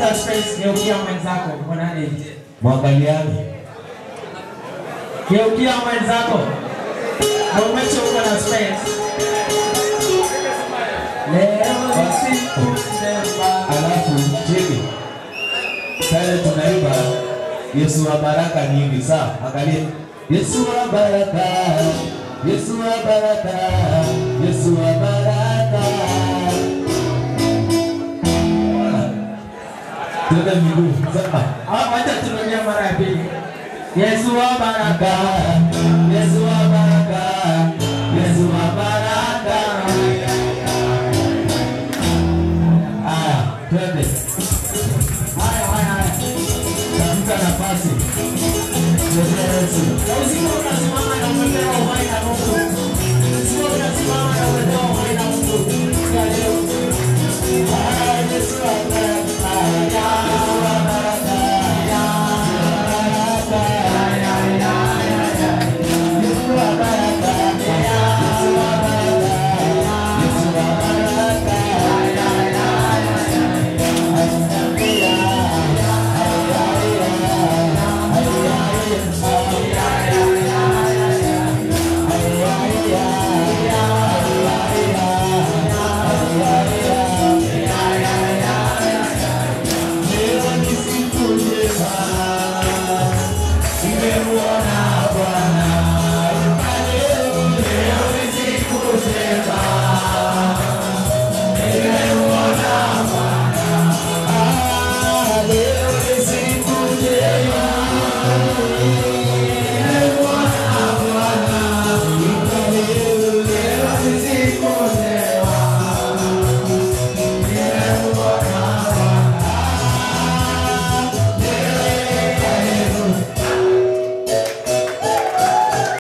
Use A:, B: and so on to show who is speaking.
A: Tafuta space, geukia mwenzako, uko nani?
B: Mwangaliani.
A: Geukia mwenzako. Au mecho uko na space. Leo siku njema.
B: Alafu cheki. Sasa tunaimba Yesu wa baraka nyingi sawa. Angalia. Yesu wa baraka. Yesu wa baraka. Yesu wa baraka. Tuende miguu. Sasa.
A: Wacha turudia mara ya pili. Yesu wa baraka.
B: Yesu wa baraka. Yesu wa baraka. Twende. Haya. Tafuta nafasi. Yesu.